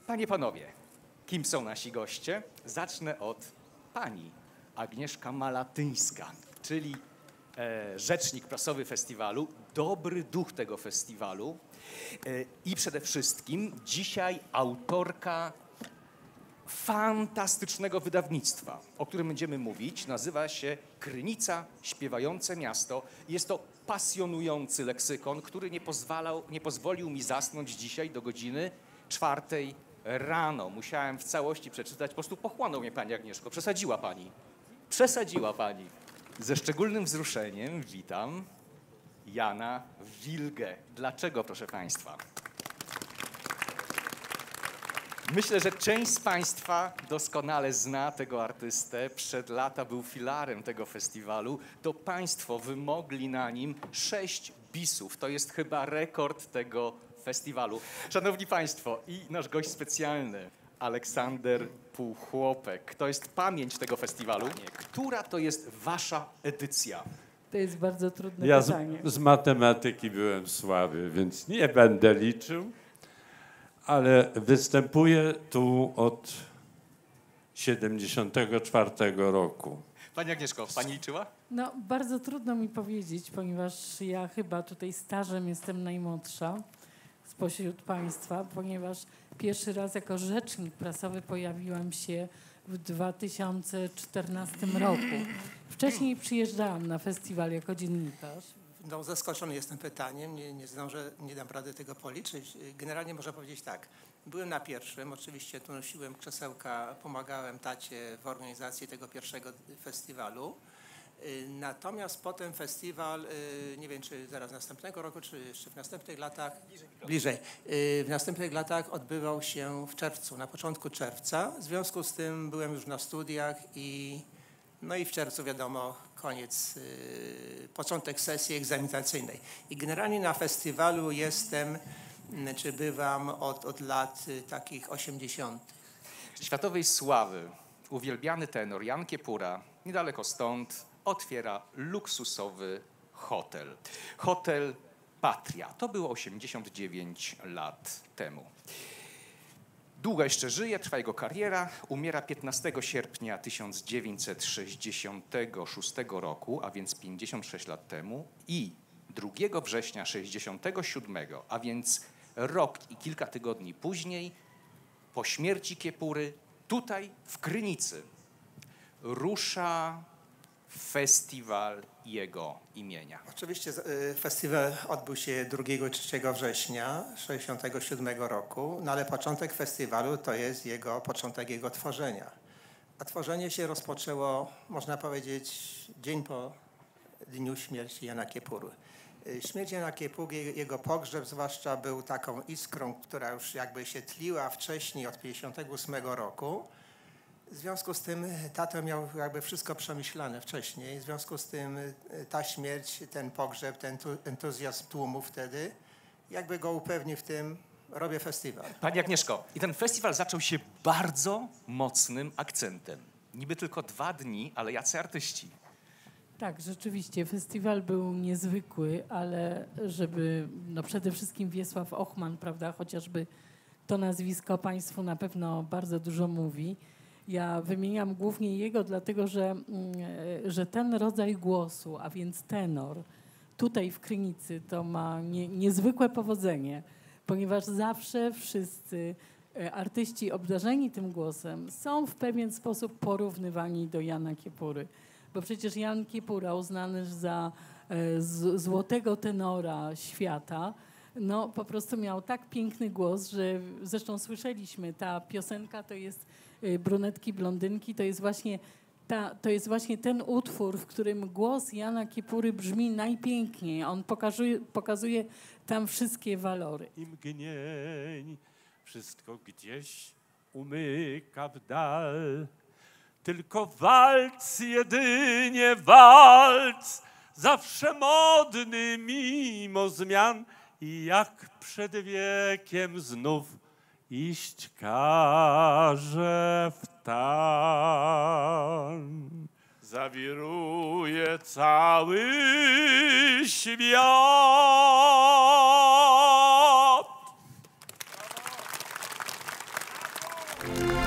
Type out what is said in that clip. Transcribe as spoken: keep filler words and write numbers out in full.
Panie, panowie, kim są nasi goście? Zacznę od pani Agnieszka Malatyńska, czyli e, rzecznik prasowy festiwalu, dobry duch tego festiwalu e, i przede wszystkim dzisiaj autorka fantastycznego wydawnictwa, o którym będziemy mówić. Nazywa się Krynica Śpiewające Miasto. Jest to pasjonujący leksykon, który nie pozwalał, nie pozwolił mi zasnąć dzisiaj do godziny czwartej rano. Musiałem w całości przeczytać. Po prostu pochłonął mnie pani Agnieszko. Przesadziła pani. Przesadziła pani. Ze szczególnym wzruszeniem witam Jana Wilgę. Dlaczego, proszę państwa? Myślę, że część z państwa doskonale zna tego artystę. Przed lata był filarem tego festiwalu. To państwo wymogli na nim sześć bisów. To jest chyba rekord tego festiwalu. Szanowni państwo, i nasz gość specjalny, Aleksander Półchłopek. To jest pamięć tego festiwalu. Która to jest wasza edycja? To jest bardzo trudne ja pytanie. Z, z matematyki byłem słaby, więc nie będę liczył, ale występuję tu od siedemdziesiątego czwartego roku. Pani Agnieszko, pani liczyła? No, bardzo trudno mi powiedzieć, ponieważ ja chyba tutaj stażem jestem najmłodsza spośród państwa, ponieważ pierwszy raz jako rzecznik prasowy pojawiłam się w dwa tysiące czternastym roku. Wcześniej przyjeżdżałam na festiwal jako dziennikarz. No, zaskoczony jestem pytaniem, nie, nie zdążę, nie dam rady tego policzyć. Generalnie można powiedzieć tak, byłem na pierwszym, oczywiście tu nosiłem krzesełka, pomagałem tacie w organizacji tego pierwszego festiwalu. Natomiast potem festiwal, nie wiem czy zaraz następnego roku, czy jeszcze w następnych latach, bliżej, w następnych latach odbywał się w czerwcu, na początku czerwca. W związku z tym byłem już na studiach i no i w czerwcu wiadomo, koniec, yy, początek sesji egzaminacyjnej. I generalnie na festiwalu jestem, czy bywam od, od lat y, takich osiemdziesiątych. Światowej sławy uwielbiany tenor Jan Kiepura niedaleko stąd otwiera luksusowy hotel. Hotel Patria. To było osiemdziesiąt dziewięć lat temu. Długo jeszcze żyje, trwa jego kariera. Umiera piętnastego sierpnia tysiąc dziewięćset sześćdziesiątego szóstego roku, a więc pięćdziesiąt sześć lat temu, i drugiego września sześćdziesiątego siódmego, a więc rok i kilka tygodni później, po śmierci Kiepury, tutaj w Krynicy rusza festiwal jego imienia. Oczywiście y, festiwal odbył się drugiego i trzeciego września sześćdziesiątego siódmego roku, no ale początek festiwalu to jest jego, początek jego tworzenia. A tworzenie się rozpoczęło, można powiedzieć, dzień po dniu śmierci Jana Kiepury. Y, śmierć Jana Kiepury, jego pogrzeb zwłaszcza był taką iskrą, która już jakby się tliła wcześniej od pięćdziesiątego ósmego roku. W związku z tym tato miał jakby wszystko przemyślane wcześniej. W związku z tym ta śmierć, ten pogrzeb, ten entuzjazm tłumu wtedy, jakby go upewni w tym, robię festiwal. Pani Agnieszko, i ten festiwal zaczął się bardzo mocnym akcentem. Niby tylko dwa dni, ale jacy artyści. Tak, rzeczywiście, festiwal był niezwykły, ale żeby, no przede wszystkim Wiesław Ochman, prawda, chociażby to nazwisko państwu na pewno bardzo dużo mówi. Ja wymieniam głównie jego, dlatego że, że ten rodzaj głosu, a więc tenor, tutaj w Krynicy to ma nie, niezwykłe powodzenie, ponieważ zawsze wszyscy artyści obdarzeni tym głosem są w pewien sposób porównywani do Jana Kiepury. Bo przecież Jan Kiepura, uznany za z, złotego tenora świata, no po prostu miał tak piękny głos, że zresztą słyszeliśmy, ta piosenka to jest Brunetki, blondynki, to jest właśnie, ta, to jest właśnie ten utwór, w którym głos Jana Kiepury brzmi najpiękniej. On pokazuje, pokazuje tam wszystkie walory. I mgnień wszystko gdzieś umyka w dal. Tylko walc, jedynie walc, zawsze modny mimo zmian. I jak przed wiekiem znów iść każe w tan. Zawiruje cały świat. Dziękuję.